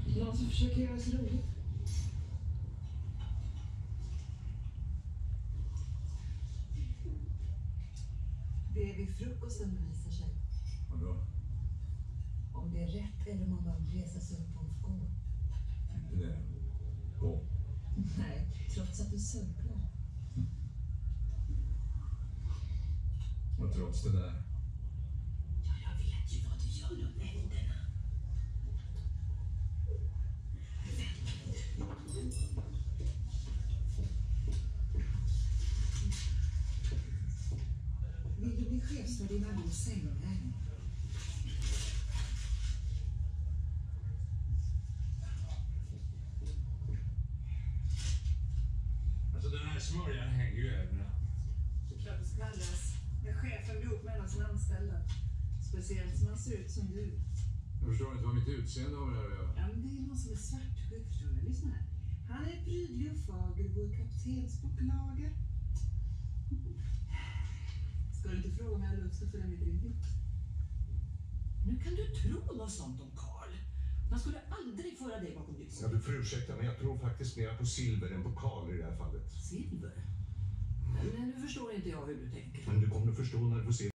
Någon som försöker göra sig roligt. Det är vid frukosten det visar sig. Vadå? Om det är rätt eller om man bara reser sig upp och gå. Inte det. Gå. Nej, trots att du sörplar. Och trots det där. Ja, jag vet ju vad du gör om nätterna. Vill du bli chefsvärdinna i sängvägen? Alltså den här smörjan hänger ju över. Klart det skvallras. När chefen blir ihop med en av sina anställda. Speciellt som han ser ut som du. Jag förstår inte vad mitt utseende har med det här att göra. Ja, men det är någon som är svartsjuk, förstår du? Lyssna här. Han är prydlig och fager, vår kaptensboklager. Ska du inte fråga om jag har lust att följa med ryggen? Nu kan du tro något sånt om Karl. Man skulle aldrig föra dig bakom ljuset. Ja, du får ursäkta, men jag tror faktiskt mer på Silver än på Karl i det här fallet. Silver? Men nu förstår inte jag hur du tänker. Men du kommer att förstå när du får se